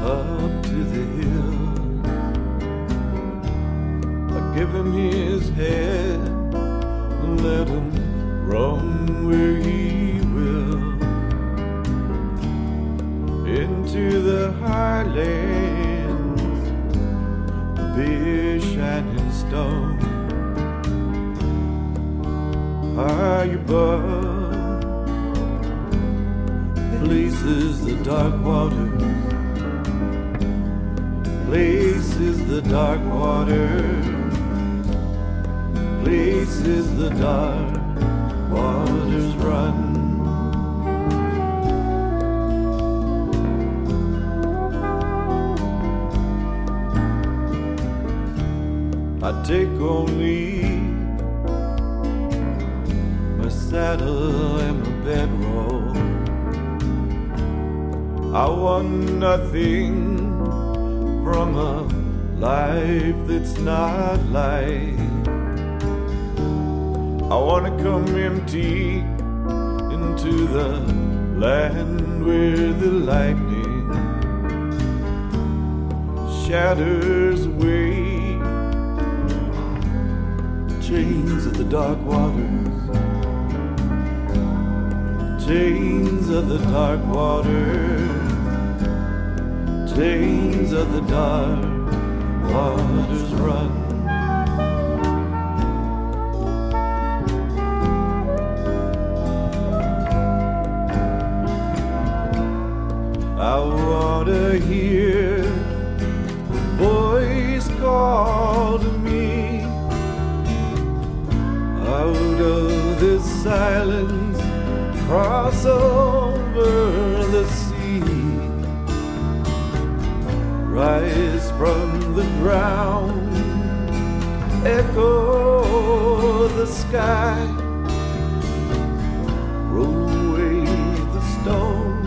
up to the hills. I give him his head and let him roam where he will, into the highlands, the big shining stone. High above places the dark waters, places the dark waters, places the dark waters run. I take only my saddle and my bedroll. I want nothing from a life that's not life. I want to come empty into the land where the lightning shatters away chains of the dark waters, chains of the dark waters, chains of the dark waters run. I want to hear a voice call to me out of this silence, cross over the sea, rise from the ground, echo the sky, roll away the stone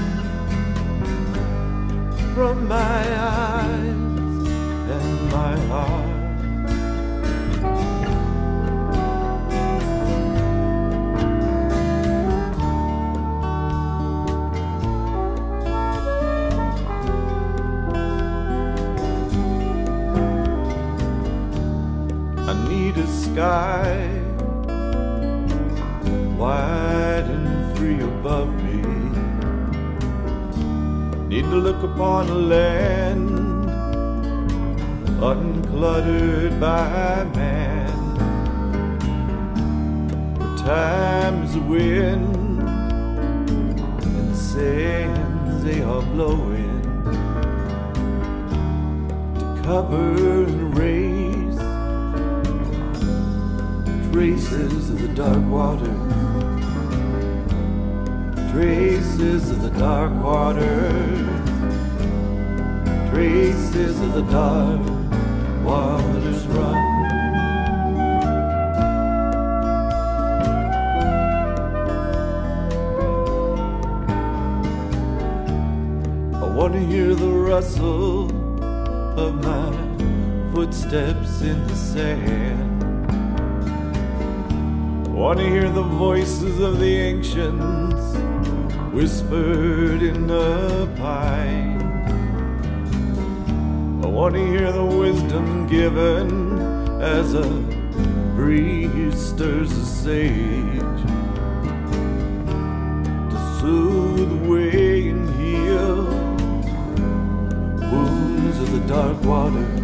from my eyes and my heart. I need a sky wide and free above me. Need to look upon a land uncluttered by man, where time is a wind and the sands they are blowing to cover and erase traces of the dark waters, traces of the dark waters, traces of the dark waters run. I want to hear the rustle of my footsteps in the sand. I want to hear the voices of the ancients whispered in the pine. I want to hear the wisdom given as a breeze stirs the sage, to soothe away and heal wounds of the dark waters,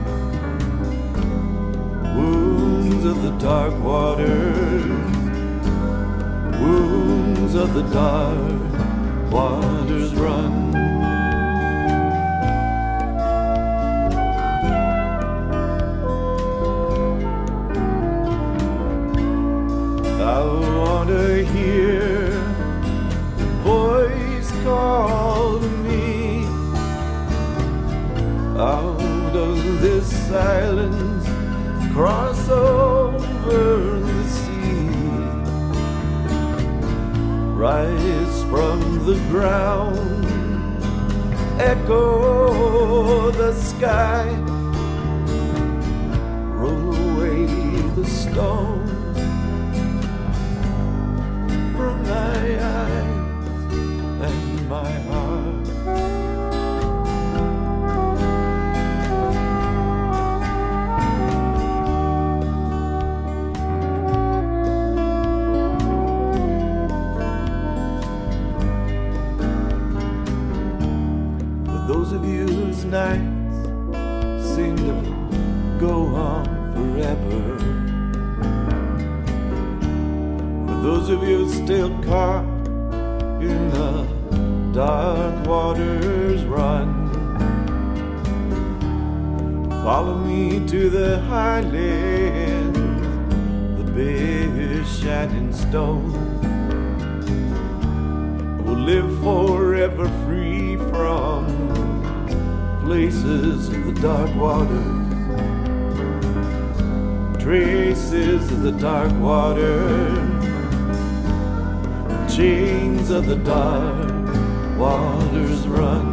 wounds of the dark waters, wounds of the dark waters run. I want to hear a voice call to me out of this silence, cross over the sea, rise from the ground, echo the sky, roll away the stone from my eyes and my heart. those of you whose nights seem to go on forever, for those of you still caught in the dark waters run, follow me to the highlands, the bare shining stone. We'll live forever free from places of the dark waters, traces of the dark waters, chains of the dark waters run.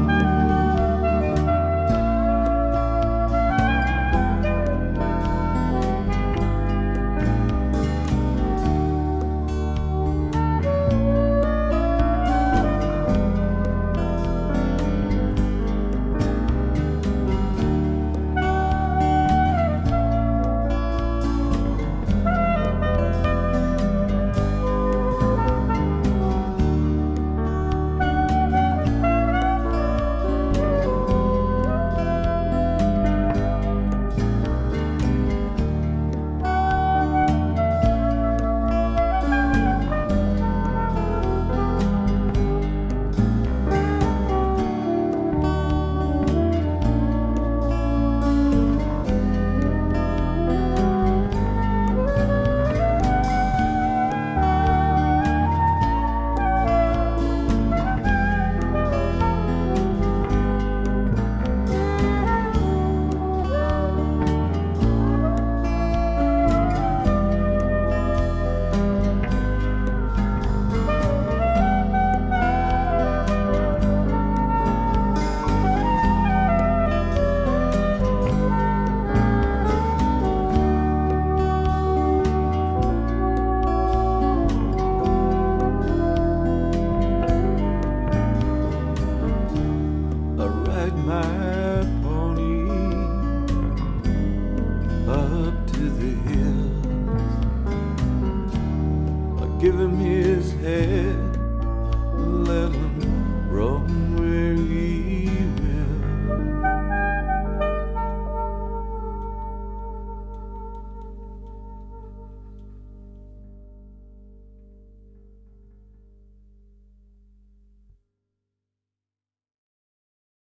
My